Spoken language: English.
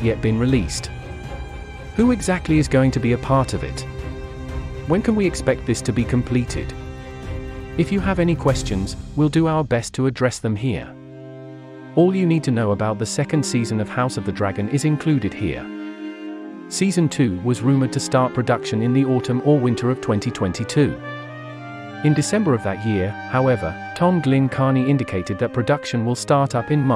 yet been released. Who exactly is going to be a part of it? When can we expect this to be completed? If you have any questions, we'll do our best to address them here. All you need to know about the second season of House of the Dragon is included here. Season 2 was rumored to start production in the autumn or winter of 2022. In December of that year, however, Glynn-Carney indicated that production will start up in March.